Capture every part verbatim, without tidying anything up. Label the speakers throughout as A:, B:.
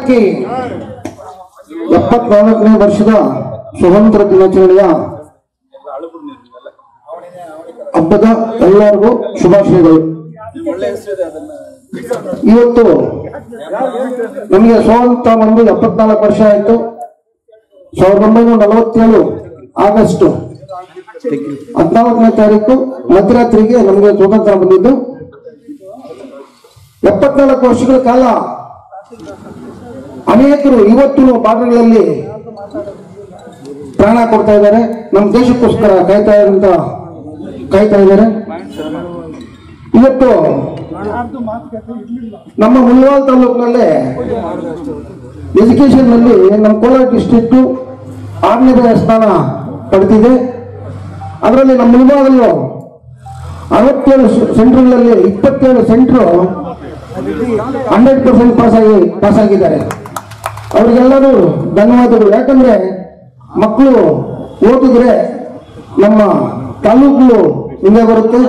A: ಕಿ ಎಪ್ಪತ್ನಾಲ್ಕನೇ ವರ್ಷದ ಸ್ವತಂತ್ರ ದಿನಾಚರಣೆಯ ಹಬ್ಬದ ಎಲ್ಲರಿಗೂ ಶುಭಾಶಯಗಳು. ಇವತ್ತು ನಮಗೆ ಸ್ವಾತಂತ್ರ್ಯ ಬಂದು ಎಪ್ಪತ್ನಾಲ್ಕು ವರ್ಷ ಆಯಿತು. ಸಾವಿರದ ಒಂಬೈನೂರ ನಲವತ್ತೇಳು ಆಗಸ್ಟ್ ಹದಿನಾಲ್ಕನೇ ತಾರೀಕು ಮಧ್ಯರಾತ್ರಿಗೆ ನಮಗೆ ಸ್ವಾತಂತ್ರ್ಯ ಬಂದಿದ್ದು. ಎಪ್ಪತ್ನಾಲ್ಕು ವರ್ಷಗಳ ಕಾಲ ಅನೇಕರು ಇವತ್ತು ಬಾರ್ಡರ್ಗಳಲ್ಲಿ ಪ್ರಾಣ ಕೊಡ್ತಾ ಇದ್ದಾರೆ. ನಮ್ಮ ದೇಶಕ್ಕೋಸ್ಕರ ಕಾಯ್ತಾ ಇರುವಂತ ಕಾಯ್ತಾ ಇದ್ದಾರೆ. ಇವತ್ತು ನಮ್ಮ ಮುಳಬಾಗಿಲು ತಾಲೂಕಿನಲ್ಲಿ ಎಜುಕೇಶನ್ ನಲ್ಲಿ ನಮ್ಮ ಕೋಲಾರ ಡಿಸ್ಟ್ರಿಕ್ಟ್ ಆರನೇ ಸ್ಥಾನ ಪಡೆದಿದೆ. ಅದರಲ್ಲಿ ನಮ್ಮ ಮುಳಬಾಗಿಲು ಅರವತ್ತೇಳು ಸೆಂಟರ್ಗಳಲ್ಲಿ ಇಪ್ಪತ್ತೇಳು ಸೆಂಟರ್ ಹಂಡ್ರೆಡ್ ಪರ್ಸೆಂಟ್ ಪಾಸ್ ಆಗಿ ಪಾಸ್ ಆಗಿದ್ದಾರೆ. ಅವರಿಗೆಲ್ಲರೂ ಧನ್ಯವಾದಗಳು. ಯಾಕಂದ್ರೆ ಮಕ್ಕಳು ಓದಿದ್ರೆ ನಮ್ಮ ತಾಲೂಕುಗಳು ಮುಂದೆ ಬರುತ್ತೆ,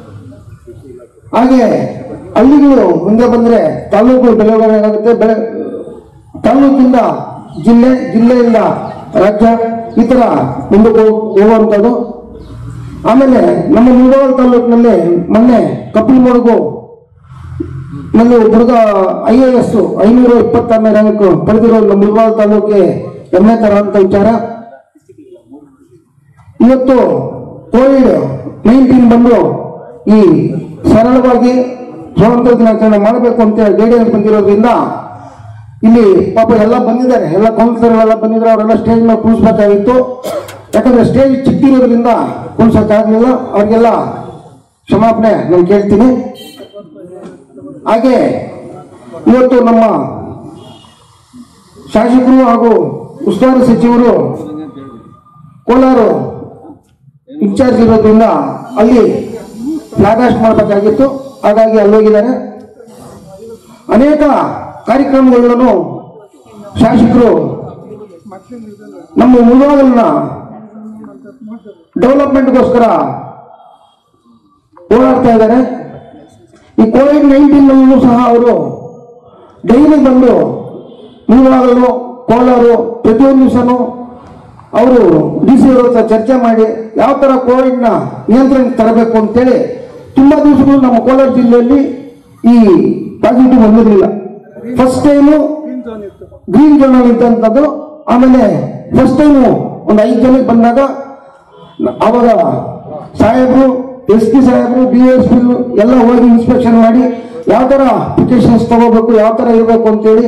A: ಹಾಗೆ ಹಳ್ಳಿಗಳು ಮುಂದೆ ಬಂದ್ರೆ ತಾಲೂಕು ಬೆಳವಣಿಗೆ ಆಗುತ್ತೆ. ಬೆಳೆ ತಾಲೂಕಿಂದ ಜಿಲ್ಲೆ, ಜಿಲ್ಲೆಯಿಂದ ರಾಜ್ಯ, ಈ ತರ ಮುಂದಕ್ಕೆ ಹೋಗುವಂಥದ್ದು. ಆಮೇಲೆ ನಮ್ಮ ಮುಳಬಾಗಿಲು ತಾಲೂಕಿನಲ್ಲಿ ಮೊನ್ನೆ ಕಪಿಲಮೊಳಗು ನಲ್ಲಿ ಹುಡುಗ ಐ ಎ ಎಸ್ ಐನೂರ ಇಪ್ಪತ್ತಾರನೇ ರ್ಯಾಂಕ್ ಪಡೆದಿರೋ ನಮ್ಮ ಮುಳಬಾಗಿಲು ತಾಲೂಕಿಗೆ ಹೆಮ್ಮೆ ತರ ಅಂತ ವಿಚಾರ. ಇವತ್ತು ಕೋವಿಡ್ ನೈನ್ಟೀನ್ ಬಂದು ಈ ಸರಳವಾಗಿ ಸ್ವಾತಂತ್ರ್ಯ ದಿನಾಚರಣೆ ಮಾಡಬೇಕು ಅಂತ ಗೈಡೆನ್ಸ್ ಬಂದಿರೋದ್ರಿಂದ ಇಲ್ಲಿ ಪಾಪ ಎಲ್ಲ ಬಂದಿದ್ದಾರೆ, ಎಲ್ಲ ಕೌನ್ಸಿಲರ್ಗಳೆಲ್ಲ ಬಂದಿದ್ದಾರೆ. ಅವರೆಲ್ಲ ಸ್ಟೇಜ್ ಮೇಲೆ ಕೂರಿಸ್ಬೇಕಾಗಿತ್ತು. ಯಾಕಂದ್ರೆ ಸ್ಟೇಜ್ ಚಿಕ್ಕಿರೋದ್ರಿಂದ ಕೂರಿಸೋಕ್ಕಾಗಲಿಲ್ಲ. ಅವ್ರಿಗೆಲ್ಲ ಕ್ಷಮಾಪಣೆ ನಾನು ಕೇಳ್ತೀನಿ. ಹಾಗೆ ಇವತ್ತು ನಮ್ಮ ಶಾಸಕರು ಹಾಗೂ ಉಸ್ತುವಾರಿ ಸಚಿವರು ಕೋಲಾರ ಇನ್ಚಾರ್ಜ್ ಇರೋದ್ರಿಂದ ಅಲ್ಲಿ ಫ್ಲಾಗ್ ಹಾಸ್ಟ್ ಮಾಡಬೇಕಾಗಿತ್ತು, ಹಾಗಾಗಿ ಅಲ್ಲೋಗಿದ್ದಾರೆ. ಅನೇಕ ಕಾರ್ಯಕ್ರಮಗಳನ್ನು ಶಾಸಕರು ನಮ್ಮ ಮುಳಬಾಗಿಲನ್ನ ಡೆವಲಪ್ಮೆಂಟ್ಗೋಸ್ಕರ ಓಡಾಡ್ತಾ ಇದ್ದಾರೆ. ಈ ಕೋವಿಡ್ ನೈನ್ಟೀನ್ ನಲ್ಲೂ ಸಹ ಅವರು ಡೈಲಿ ಬಂದು ಮುಳಬಾಗಿಲು ಕೋಲಾರ ಪ್ರತಿಯೊಂದು ದಿವಸನೂ ಅವರು ಡಿ ಸಿ ಅವರ ಹತ್ರ ಚರ್ಚೆ ಮಾಡಿ ಯಾವ ತರ ಕೋವಿಡ್ ನ ನಿಯಂತ್ರಣಕ್ಕೆ ತರಬೇಕು ಅಂತೇಳಿ ತುಂಬಾ ದಿವಸಗಳು ನಮ್ಮ ಕೋಲಾರ ಜಿಲ್ಲೆಯಲ್ಲಿ ಈ ಪಾಸಿಟಿವ್ ಬಂದಿರಲಿಲ್ಲ. ಫಸ್ಟ್ ಟೈಮು ಗ್ರೀನ್ ಝೋನ್ ಅಲ್ಲಿ ಇದ್ದಂಥದ್ದು. ಆಮೇಲೆ ಫಸ್ಟ್ ಟೈಮು ಒಂದು ಐದು ಜನಕ್ಕೆ ಬಂದಾಗ ಅವಾಗ ಸಾಹೇಬರು, ಎಸ್ ಪಿ ಸಾಹೇಬರು, ಡಿ ಎಸ್ ಪಿ ಎಲ್ಲ ಹೋಗಿ ಇನ್ಸ್ಪೆಕ್ಷನ್ ಮಾಡಿ ಯಾವ ತರ ಪ್ರಿಕಾಷನ್ಸ್ ತಗೋಬೇಕು, ಯಾವ ತರ ಇರಬೇಕು ಅಂತೇಳಿ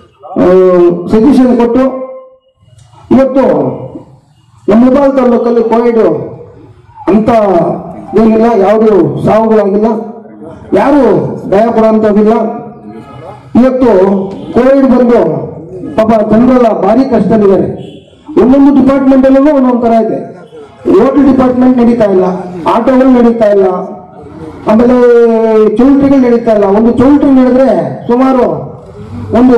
A: ಸಜೆಷನ್ ಕೊಟ್ಟು ಇವತ್ತು ನಮ್ಮ ಮುಳಬಾಗಿಲು ತಾಲೂಕಲ್ಲಿ ಕೋವಿಡ್ ಅಂತ ಏನಿಲ್ಲ, ಯಾವುದು ಸಾವುಗಳಾಗಿಲ್ಲ, ಯಾರು ಭಯ ಪಡುವಂಥದ್ದಿಲ್ಲ. ಇವತ್ತು ಕೋವಿಡ್ ಬಂದು ಪಾಪ ಜನರೆಲ್ಲ ಭಾರಿ ಕಷ್ಟದಲ್ಲಿದ್ದಾರೆ. ಒಂದೊಂದು ಡಿಪಾರ್ಟ್ಮೆಂಟ್ ಅಲ್ಲೂ ಒಂದೊಂದು ತರ ಇದೆ. ಹೋಟೆಲ್ ಡಿಪಾರ್ಟ್ಮೆಂಟ್ ನಡೀತಾ ಇಲ್ಲ, ಆಟೋಗಳು ನಡೀತಾ ಇಲ್ಲ, ಆಮೇಲೆ ಚೌಲ್ಟ್ರಿಗಳು ನಡೀತಾ ಇಲ್ಲ. ಒಂದು ಚೌಲ್ಟ್ರಿ ನಡೆದ್ರೆ ಸುಮಾರು ಒಂದು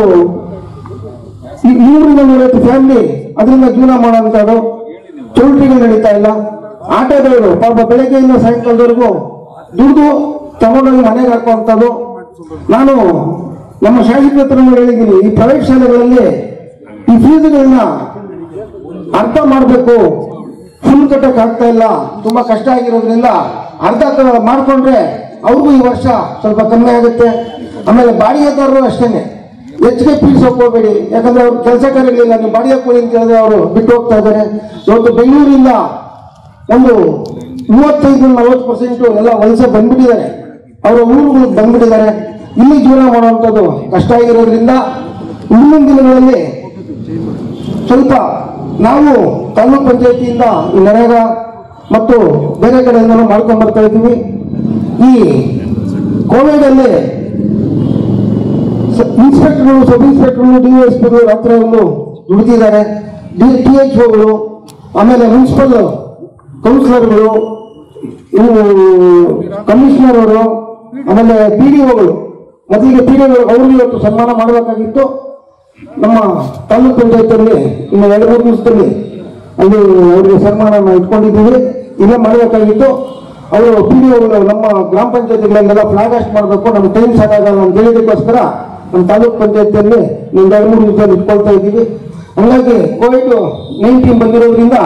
A: ನೂರಿಂದ ನೂರೈವತ್ತು ಫ್ಯಾಮಿಲಿ ಅದರಿಂದ ಜೀವನ ಮಾಡುವಂಥದ್ದು. ಚೌಲ್ಟ್ರಿಗಳು ನಡೀತಾ ಇಲ್ಲ. ಆಟೋದವರು ಪಾಪ ಬೆಳಗ್ಗೆಯಿಂದ ಸಾಯಂಕಾಲದವರೆಗೂ ದುಡ್ದು ತಗೊಂಡೋಗಿ ಮನೆಗೆ ಹಾಕುವಂಥದ್ದು. ನಾನು ನಮ್ಮ ಶಾಸಕರ ಹತ್ರ ಹೇಳಿದ್ದೀನಿ, ಈ ಪ್ರೈವೇಟ್ ಶಾಲೆಗಳಲ್ಲಿ ಈ ಫೀಸ್ಗಳನ್ನ ಅರ್ಥ ಮಾಡಬೇಕು. ಫುಲ್ ಕಟ್ಟಕ್ಕೆ ಆಗ್ತಾ ಇಲ್ಲ, ತುಂಬಾ ಕಷ್ಟ ಆಗಿರೋದ್ರಿಂದ ಅರ್ಧ ಮಾಡ್ಕೊಂಡ್ರೆ ಅವ್ರಿಗೂ ಈ ವರ್ಷ ಸ್ವಲ್ಪ ಕಮ್ಮಿ ಆಗುತ್ತೆ. ಆಮೇಲೆ ಬಾಡಿಗೆದಾರರು ಅಷ್ಟೇನೆ ಹೆಚ್ಚಿಗೆ ಫೀಸ್ ಹೋಗ್ಕೋಬೇಡಿ, ಯಾಕಂದ್ರೆ ಅವ್ರು ಕೆಲಸ ಕಾರ್ಯಗಳಿಲ್ಲ. ನೀವು ಬಾಡಿಗೆ ಕೊಡಿ ಅಂತ ಹೇಳಿದ್ರೆ ಅವರು ಬಿಟ್ಟು ಹೋಗ್ತಾ ಇದ್ದಾರೆ. ಇವತ್ತು ಬೆಂಗಳೂರಿಂದ ಒಂದು ಮೂವತ್ತೈದು ನಲವತ್ತು ಪರ್ಸೆಂಟ್ ಎಲ್ಲ ವಲಸೆ ಬಂದ್ಬಿಟ್ಟಿದ್ದಾರೆ, ಅವರ ಊರುಗಳಿಗೆ ಬಂದ್ಬಿಟ್ಟಿದ್ದಾರೆ. ಇಲ್ಲಿ ಜೀವನ ಮಾಡುವಂಥದ್ದು ಕಷ್ಟ ಆಗಿರೋದ್ರಿಂದ ಮುಂದಿನ ದಿನಗಳಲ್ಲಿ ಸ್ವಲ್ಪ ನಾವು ತಾಲೂಕು ಪಂಚಾಯತಿಯಿಂದ ಈ ನರೇಗಾ ಮತ್ತು ಬೇರೆ ಕಡೆಯಿಂದ ಮಾಡ್ಕೊಂಡು ಬರ್ತಾ ಇದ್ದೀವಿ. ಈ ಕೋವಿಡ್ ಅಲ್ಲಿ ಇನ್ಸ್ಪೆಕ್ಟರ್ಗಳು, ಸಬ್ ಇನ್ಸ್ಪೆಕ್ಟರ್ಗಳು, ಡಿ ಎಸ್ ಪಿಗಳು ಹತ್ರ ಒಂದು ದುಡಿದಿದ್ದಾರೆ. ಡಿ ಟಿ ಎಚ್ ಓಗಳು, ಆಮೇಲೆ ಮುನ್ಸಿಪಲ್ ಕೌನ್ಸಿಲರ್ಗಳು, ಇವು ಕಮಿಷನರ್ ಅವರು, ಆಮೇಲೆ ಪಿ ಡಿ ಒಗಳು, ಮೊದಲಿಗೆ ಪಿ ಡಿ ಒಗಳು ಅವ್ರಿಗೆ ಇವತ್ತು ಸನ್ಮಾನ ಮಾಡಬೇಕಾಗಿತ್ತು. ನಮ್ಮ ತಾಲೂಕು ಪಂಚಾಯತಿಯಲ್ಲಿ ಇನ್ನು ಎರಡು ಮೂರು ದಿವಸದಲ್ಲಿ ಅಲ್ಲಿ ಅವರಿಗೆ ಸನ್ಮಾನ ಇಟ್ಕೊಂಡಿದ್ದೀವಿ. ಇಲ್ಲೇ ಮಾಡಬೇಕಾಗಿತ್ತು. ಅವರು ಪಿ ಡಿ ಒಗಳು ನಮ್ಮ ಗ್ರಾಮ ಪಂಚಾಯತಿಗಳಲ್ಲೆಲ್ಲ ಫ್ಲಾಗ್ ಹಾಸ್ಟ್ ಮಾಡಬೇಕು, ನಮ್ಗೆ ಟೈಮ್ ಸಾಕಾಗಲ್ಲ ಅಂತ ಹೇಳಿದಕ್ಕೋಸ್ಕರ ನಮ್ಮ ತಾಲೂಕ್ ಪಂಚಾಯತಿಯಲ್ಲಿ ಒಂದು ಎರಡು ಮೂರು ದಿವಸ ಇಟ್ಕೊಳ್ತಾ ಇದ್ದೀವಿ. ಹಂಗಾಗಿ ಕೋವಿಡ್ ನೈನ್ಟೀನ್ ಬಂದಿರೋದ್ರಿಂದ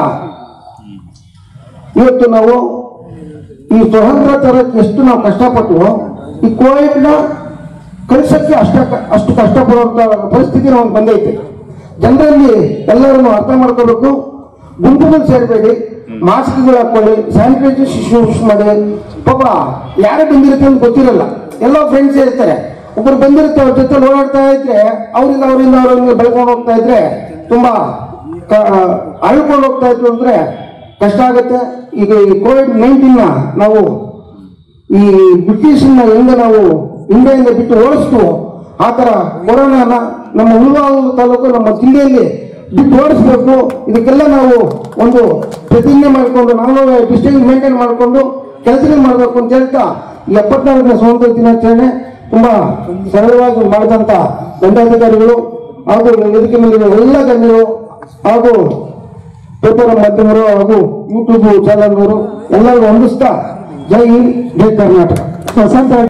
A: ಇವತ್ತು ನಾವು ಈ ಸ್ವತಂತ್ರ ತರಕ್ಕೆ ಎಷ್ಟು ನಾವು ಕಷ್ಟಪಟ್ಟು ಈ ಕೋವಿಡ್ನ ಕಳಿಸಕ್ಕೆ ಅಷ್ಟ ಅಷ್ಟು ಕಷ್ಟಪಡುವಂತ ಪರಿಸ್ಥಿತಿ ನಮಗೆ ಬಂದೈತೆ. ಜನರಲ್ಲಿ ಎಲ್ಲರನ್ನು ಅರ್ಥ ಮಾಡ್ಕೋಬೇಕು, ಗುಂಪುಗಳು ಸೇರಬೇಡಿ, ಮಾಸ್ಕ್ಗಳು ಹಾಕೊಳ್ಳಿ, ಸ್ಯಾನಿಟೈಸೇಷನ್ ಯೂಸ್ ಮಾಡಿ. ಪಾಪ ಯಾರೇ ಬಂದಿರುತ್ತೆ ಅಂತ ಗೊತ್ತಿರಲ್ಲ, ಎಲ್ಲ ಫ್ರೆಂಡ್ಸ್ ಇರ್ತಾರೆ, ಒಬ್ಬರು ಬಂದಿರುತ್ತೆ ಅವ್ರ ಜೊತೆ ಓಡಾಡ್ತಾ ಇದ್ರೆ ಅವರಿಂದ ಅವರಿಂದ ಅವರನ್ನು ಬೆಳ್ಕೊಂಡು ಹೋಗ್ತಾ ಇದ್ರೆ ತುಂಬಾ ಅಳ್ಕೊಂಡು ಹೋಗ್ತಾ ಇದ್ರು ಅಂದ್ರೆ ಕಷ್ಟ ಆಗುತ್ತೆ. ಈಗ ಈ ಕೋವಿಡ್ ನೈನ್ಟೀನ್ ನಾವು ಈ ಬ್ರಿಟಿಷನ್ನ ಹೆಂಗೆ ನಾವು ಇಂಡಿಯಾದಿಂದ ಬಿಟ್ಟು ಓಡಿಸ್ತು, ಆ ಥರ ಕೊರೋನಾನ ನಮ್ಮ ಉಳುವಾಲು ತಾಲೂಕು ನಮ್ಮ ಜಿಲ್ಲೆಯಲ್ಲಿ ಬಿಟ್ಟು ಓಡಿಸ್ಬೇಕು. ಇದಕ್ಕೆಲ್ಲ ನಾವು ಒಂದು ಪ್ರತಿಜ್ಞೆ ಮಾಡಿಕೊಂಡು ನಾವು ಡಿಸ್ಟೆನ್ಸ್ ಮೇಂಟೈನ್ ಮಾಡಿಕೊಂಡು ಕೆಲಸ ಮಾಡಬೇಕು ಅಂತ ಹೇಳ್ತಾ ಈ ಎಪ್ಪತ್ನಾಲ್ಕನೇ ಸ್ವಾತಂತ್ರ್ಯ ದಿನಾಚರಣೆ ತುಂಬಾ ಸರಳವಾಗಿ ಮಾಡಿದಂತ ದಂಡಾಧಿಕಾರಿಗಳು ಹಾಗೂ ವೇದಿಕೆ ಮೇಲಿನ ಎಲ್ಲ ಗಣ್ಯರು ಹಾಗೂ ಪೇಪರ್ ಮಾಧ್ಯಮರು ಹಾಗೂ ಯೂಟ್ಯೂಬ್ ಚಾನಲ್ನವರು ಎಲ್ಲರಿಗೂ ವಂದಿಸ್ತಾ ಜೈ ಹಿಂದ್ ಜೈ ಕರ್ನಾಟಕ. ಸ್ವತಂತ್ರ